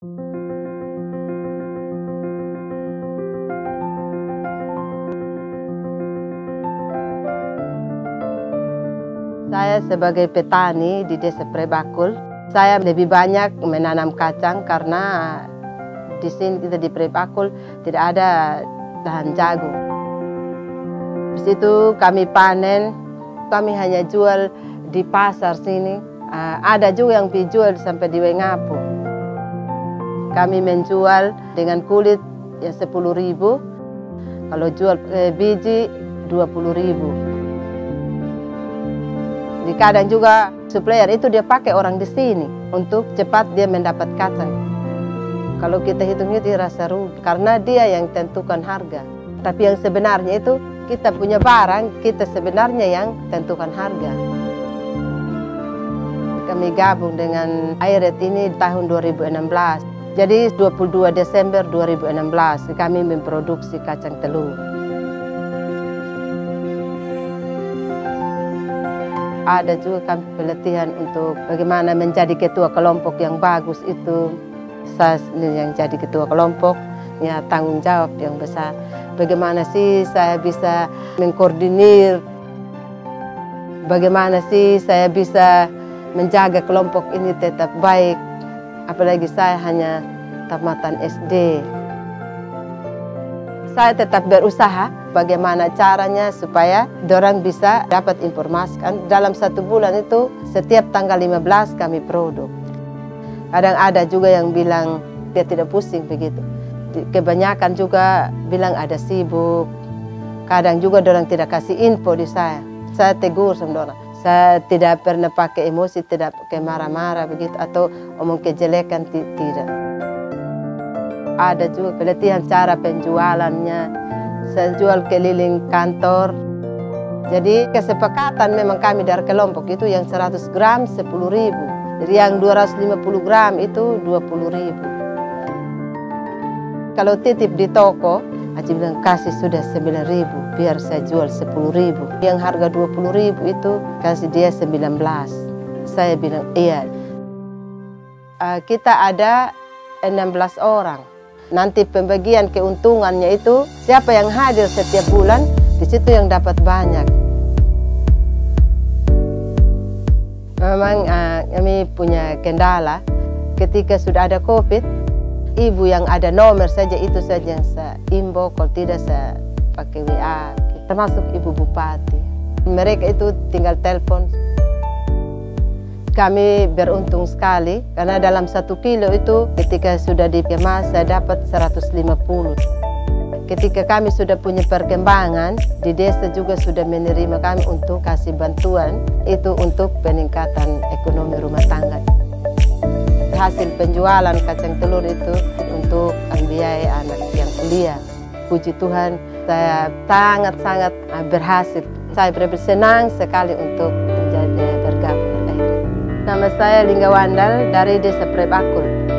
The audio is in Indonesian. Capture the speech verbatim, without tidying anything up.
Saya sebagai petani di Desa Prebakul, saya lebih banyak menanam kacang karena di sini kita di Prebakul tidak ada lahan jagung. Di situ kami panen, kami hanya jual di pasar sini. Ada juga yang dijual sampai di Wengapu. Kami menjual dengan kulit ya sepuluh ribu, kalau jual eh, biji dua puluh ribu. Di kadang juga supplier itu dia pakai orang di sini untuk cepat dia mendapat kacang. Kalau kita hitungnya dia rasa rugi karena dia yang tentukan harga. Tapi yang sebenarnya itu kita punya barang, kita sebenarnya yang tentukan harga. Kami gabung dengan Airet ini tahun dua ribu enam belas. Jadi dua puluh dua Desember dua ribu enam belas kami memproduksi kacang telur. Ada juga kami pelatihan untuk bagaimana menjadi ketua kelompok yang bagus itu. Saya yang jadi ketua kelompok, ya tanggung jawab yang besar. Bagaimana sih saya bisa mengkoordinir, bagaimana sih saya bisa menjaga kelompok ini tetap baik. Apalagi saya hanya tamatan S D. Saya tetap berusaha bagaimana caranya supaya dorang bisa dapat informasi. Dalam satu bulan itu setiap tanggal lima belas kami produk. Kadang ada juga yang bilang dia tidak pusing begitu. Kebanyakan juga bilang ada sibuk. Kadang juga dorang tidak kasih info di saya. Saya tegur sama dorang. Saya tidak pernah pakai emosi, tidak pakai marah-marah begitu atau omong kejelekan, tidak. Ada juga pelatihan cara penjualannya. Saya jual keliling kantor. Jadi kesepakatan memang kami dari kelompok itu yang seratus gram sepuluh ribu. Jadi yang dua ratus lima puluh gram itu dua puluh ribu. Kalau titip di toko, Aci bilang kasih sudah sembilan ribu, biar saya jual sepuluh ribu. Yang harga dua puluh ribu itu kasih dia sembilan belas. Saya bilang iya. Uh, kita ada enam belas orang. Nanti pembagian keuntungannya itu siapa yang hadir setiap bulan, di situ yang dapat banyak. Memang uh, kami punya kendala ketika sudah ada COVID, ibu yang ada nomor saja itu saja yang saya imbau, kalau tidak saya pakai W A, termasuk ibu bupati. Mereka itu tinggal telepon. Kami beruntung sekali karena dalam satu kilo itu ketika sudah dikemas saya dapat seratus lima puluh. Ketika kami sudah punya perkembangan, di desa juga sudah menerima kami untuk kasih bantuan itu untuk peningkatan ekonomi rumah tangga. Hasil penjualan kacang telur itu untuk biaya anak yang kuliah. Puji Tuhan, saya sangat-sangat berhasil. Saya bersenang sekali untuk menjadi bergabung. Nama saya Lingga Wandal dari Desa Prebakul.